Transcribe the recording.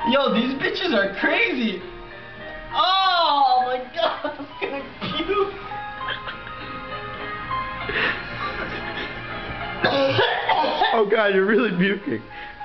Yo, these bitches are crazy. Oh my god, I'm gonna puke. Oh god, you're really puking.